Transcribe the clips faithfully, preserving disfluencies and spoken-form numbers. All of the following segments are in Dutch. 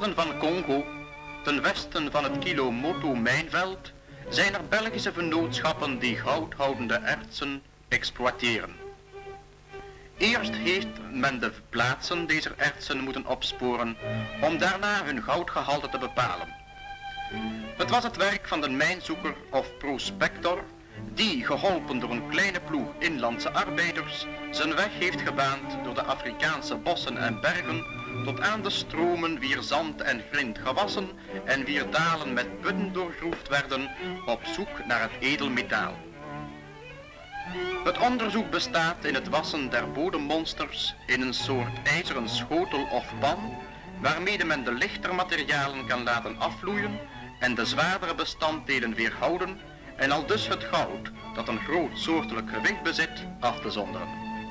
noorden van Congo, ten westen van het Kilomoto-mijnveld, zijn er Belgische vennootschappen die goudhoudende ertsen exploiteren. Eerst heeft men de plaatsen deze ertsen moeten opsporen om daarna hun goudgehalte te bepalen. Het was het werk van de mijnzoeker of prospector die, geholpen door een kleine ploeg inlandse arbeiders, zijn weg heeft gebaand door de Afrikaanse bossen en bergen tot aan de stromen wier zand en grind gewassen en wier dalen met putten doorgroefd werden op zoek naar het edelmetaal. Het onderzoek bestaat in het wassen der bodemmonsters in een soort ijzeren schotel of pan, waarmee men de lichter materialen kan laten afvloeien en de zwaardere bestanddelen weerhouden en al dus het goud, dat een groot soortelijk gewicht bezit, af te zonderen.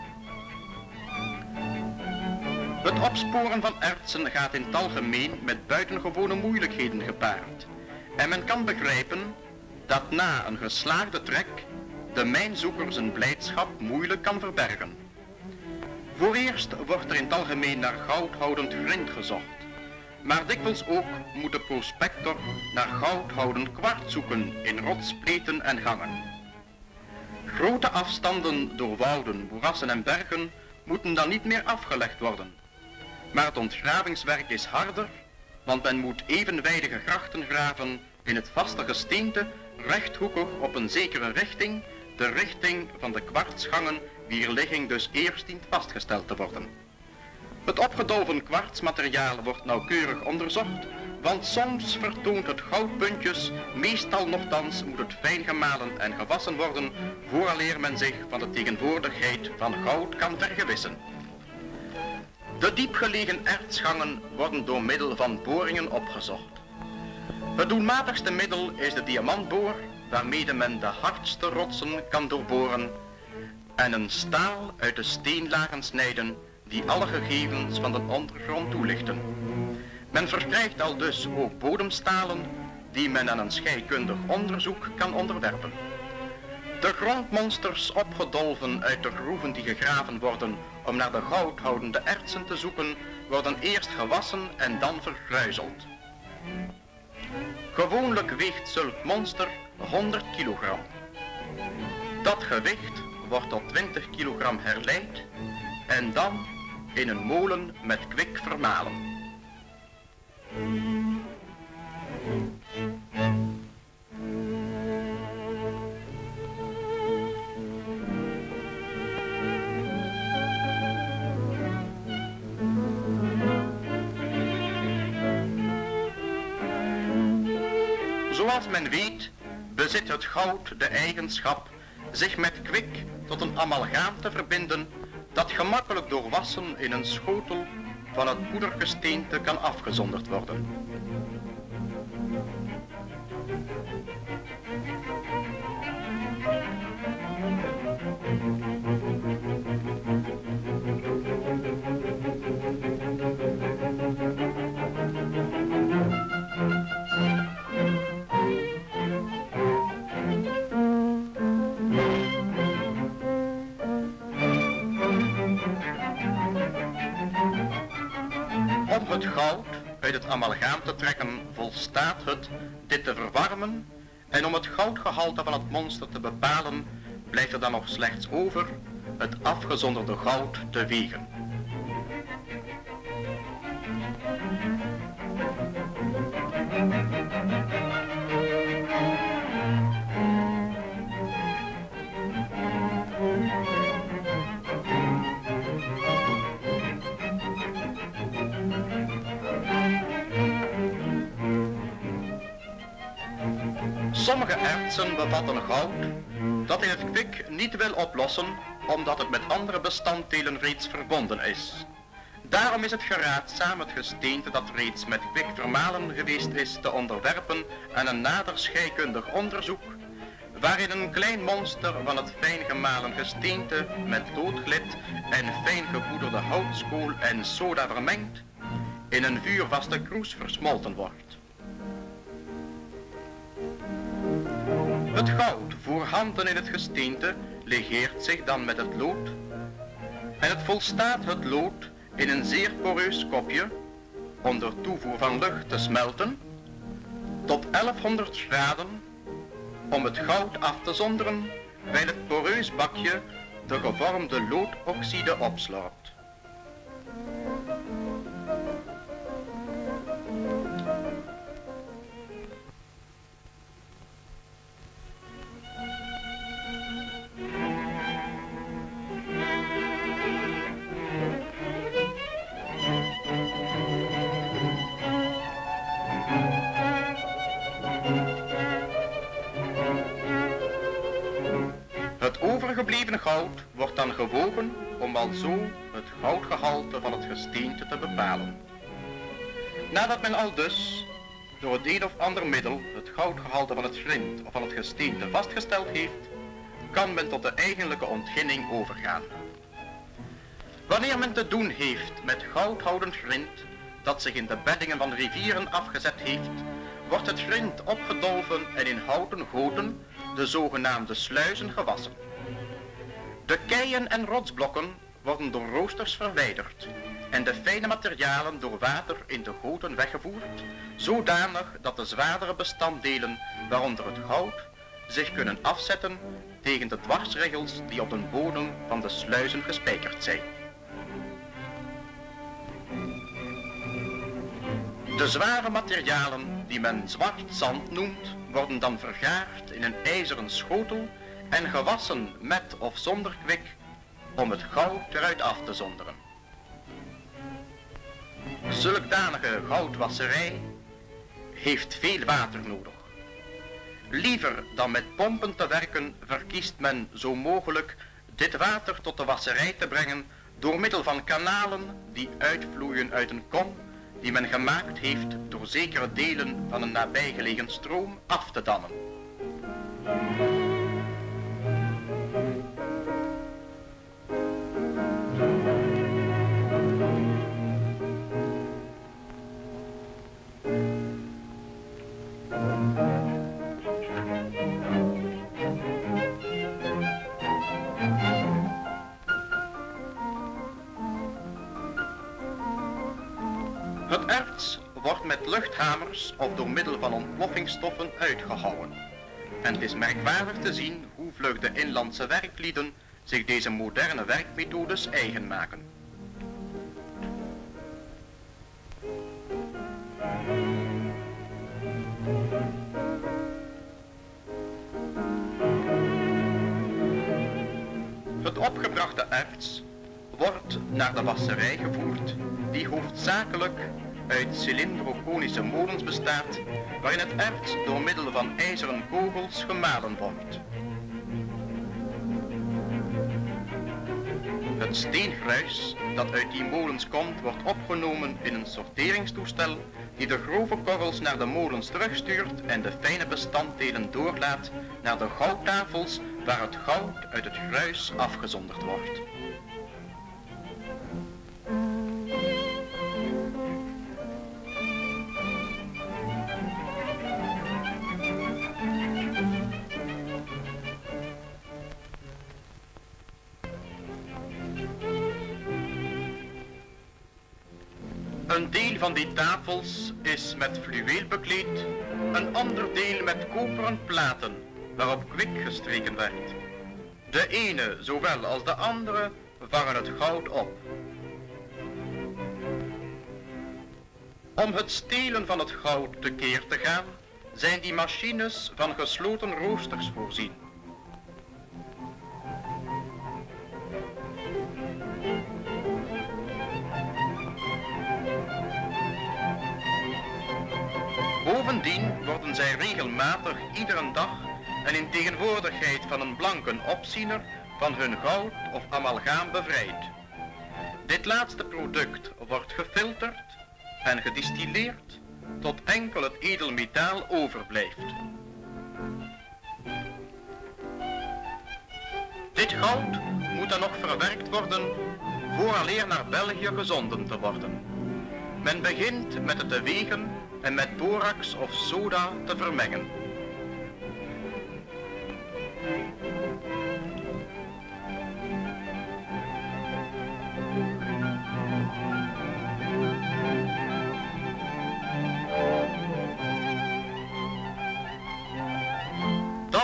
Het opsporen van ertsen gaat in het algemeen met buitengewone moeilijkheden gepaard. En men kan begrijpen dat na een geslaagde trek de mijnzoeker zijn blijdschap moeilijk kan verbergen. Vooreerst wordt er in het algemeen naar goudhoudend grind gezocht. Maar dikwijls ook moet de prospector naar goudhoudend kwart zoeken in rotspleten en gangen. Grote afstanden door wouden, moerassen en bergen moeten dan niet meer afgelegd worden. Maar het ontgravingswerk is harder, want men moet evenwijdige grachten graven in het vaste gesteente, rechthoekig op een zekere richting, de richting van de kwartsgangen, wier ligging dus eerst dient vastgesteld te worden. Het opgedolven kwartsmateriaal wordt nauwkeurig onderzocht, want soms vertoont het goudpuntjes, meestal nochtans moet het fijn gemalen en gewassen worden, vooraleer men zich van de tegenwoordigheid van goud kan vergewissen. De diepgelegen ertsgangen worden door middel van boringen opgezocht. Het doelmatigste middel is de diamantboor, waarmee men de hardste rotsen kan doorboren en een staal uit de steenlagen snijden die alle gegevens van de ondergrond toelichten. Men verkrijgt al dus ook bodemstalen die men aan een scheikundig onderzoek kan onderwerpen. De grondmonsters, opgedolven uit de groeven die gegraven worden om naar de goudhoudende ertsen te zoeken, worden eerst gewassen en dan vergruizeld. Gewoonlijk weegt zulk monster honderd kilogram. Dat gewicht wordt tot twintig kilogram herleid en dan in een molen met kwik vermalen. Zoals men weet, bezit het goud de eigenschap zich met kwik tot een amalgaam te verbinden dat gemakkelijk door wassen in een schotel van het poedergesteente kan afgezonderd worden. Om het goud uit het amalgaam te trekken volstaat het dit te verwarmen en om het goudgehalte van het monster te bepalen blijft er dan nog slechts over het afgezonderde goud te wegen. Sommige ertsen bevatten goud dat in het kwik niet wil oplossen omdat het met andere bestanddelen reeds verbonden is. Daarom is het geraadzaam het gesteente dat reeds met kwik vermalen geweest is te onderwerpen aan een nader scheikundig onderzoek, waarin een klein monster van het fijn gemalen gesteente met loodglit en fijn gepoederde houtskool en soda vermengd, in een vuurvaste kroes versmolten wordt. Het goud voorhanden in het gesteente legeert zich dan met het lood en het volstaat het lood in een zeer poreus kopje onder toevoer van lucht te smelten tot elfhonderd graden om het goud af te zonderen, wijl het poreus bakje de gevormde loodoxide opslorpt. Het overgebleven goud wordt dan gewogen om alzo het goudgehalte van het gesteente te bepalen. Nadat men al dus door het een of ander middel het goudgehalte van het grind of van het gesteente vastgesteld heeft, kan men tot de eigenlijke ontginning overgaan. Wanneer men te doen heeft met goudhoudend grind dat zich in de beddingen van rivieren afgezet heeft, wordt het grind opgedolven en in houten goten, de zogenaamde sluizen, gewassen. De keien en rotsblokken worden door roosters verwijderd en de fijne materialen door water in de goten weggevoerd, zodanig dat de zwaardere bestanddelen, waaronder het goud, zich kunnen afzetten tegen de dwarsregels die op de bodem van de sluizen gespijkerd zijn. De zware materialen, die men zwart zand noemt, worden dan vergaard in een ijzeren schotel en gewassen met of zonder kwik om het goud eruit af te zonderen. Zulkdanige goudwasserij heeft veel water nodig. Liever dan met pompen te werken, verkiest men zo mogelijk dit water tot de wasserij te brengen door middel van kanalen die uitvloeien uit een kom die men gemaakt heeft door zekere delen van een nabijgelegen stroom af te dammen. Het erts wordt met luchthamers of door middel van ontploffingsstoffen uitgehouwen. En het is merkwaardig te zien hoe vlug de inlandse werklieden zich deze moderne werkmethodes eigen maken. Het opgebrachte erts wordt naar de wasserij gevoerd, die hoofdzakelijk uit cylindroconische molens bestaat, waarin het erts door middel van ijzeren kogels gemalen wordt. Het steengruis dat uit die molens komt, wordt opgenomen in een sorteringstoestel die de grove korrels naar de molens terugstuurt en de fijne bestanddelen doorlaat naar de goudtafels waar het goud uit het gruis afgezonderd wordt. Een deel van die tafels is met fluweel bekleed, een ander deel met koperen platen waarop kwik gestreken werd. De ene zowel als de andere vangen het goud op. Om het stelen van het goud tekeer te gaan, zijn die machines van gesloten roosters voorzien. Bovendien worden zij regelmatig iedere dag en in tegenwoordigheid van een blanken opziener van hun goud of amalgaam bevrijd. Dit laatste product wordt gefilterd en gedistilleerd tot enkel het edelmetaal overblijft. Dit goud moet dan nog verwerkt worden vooraleer naar België gezonden te worden. Men begint met het te wegen en met borax of soda te vermengen.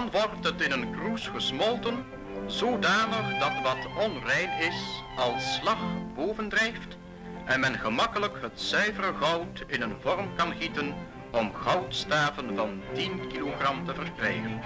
Dan wordt het in een kroes gesmolten, zodanig dat wat onrein is als slag bovendrijft en men gemakkelijk het zuivere goud in een vorm kan gieten om goudstaven van tien kilogram te verkrijgen.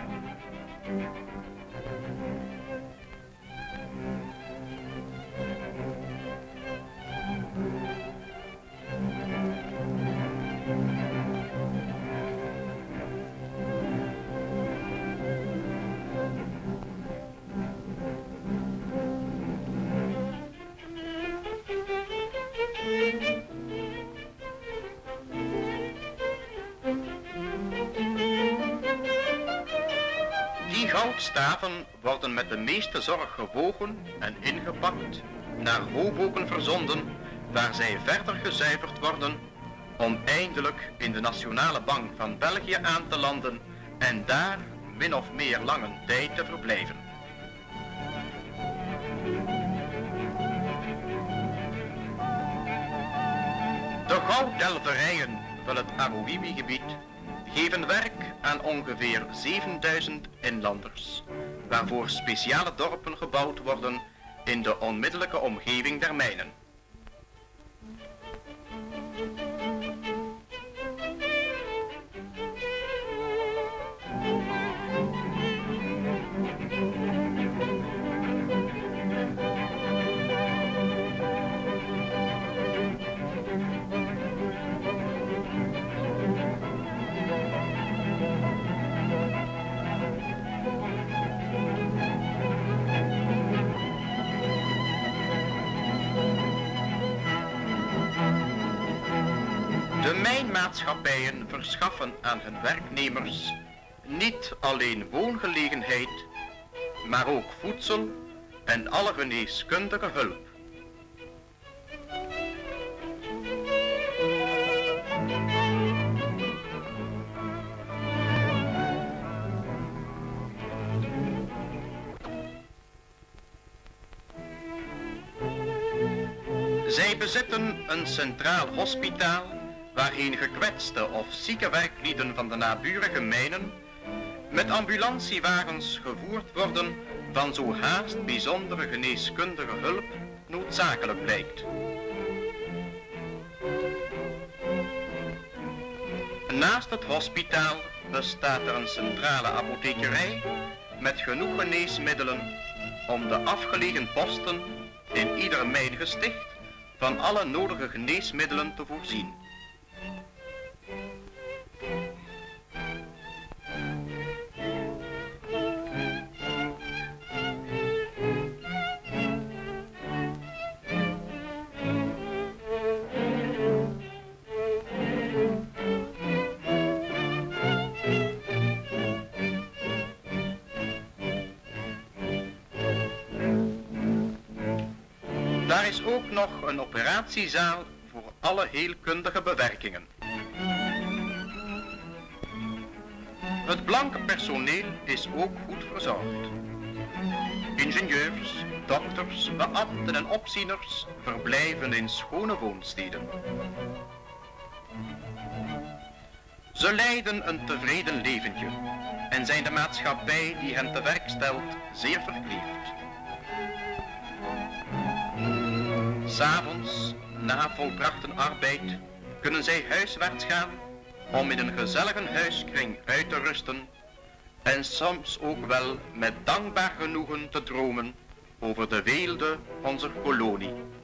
Die goudstaven worden met de meeste zorg gewogen en ingepakt, naar Hoboken verzonden, waar zij verder gezuiverd worden, om eindelijk in de Nationale Bank van België aan te landen en daar min of meer lange tijd te verblijven. De gouddelverijen van het Aruwimi-gebied geven werk aan ongeveer zevenduizend inlanders, waarvoor speciale dorpen gebouwd worden in de onmiddellijke omgeving der mijnen. De mijnmaatschappijen verschaffen aan hun werknemers niet alleen woongelegenheid, maar ook voedsel en alle geneeskundige hulp. Zij bezitten een centraal hospitaal waarheen gekwetste of zieke werklieden van de naburige mijnen met ambulanciewagens gevoerd worden van zo haast bijzondere geneeskundige hulp noodzakelijk blijkt. Naast het hospitaal bestaat er een centrale apothekerij met genoeg geneesmiddelen om de afgelegen posten in ieder mijngesticht van alle nodige geneesmiddelen te voorzien. Daar is ook nog een operatiezaal voor alle heelkundige bewerkingen. Het blanke personeel is ook goed verzorgd. Ingenieurs, dokters, beambten en opzieners verblijven in schone woonsteden. Ze leiden een tevreden leventje en zijn de maatschappij die hen te werk stelt zeer verkleefd. 'S Avonds, na volbrachte arbeid, kunnen zij huiswaarts gaan om in een gezellige huiskring uit te rusten en soms ook wel met dankbaar genoegen te dromen over de weelde onze kolonie.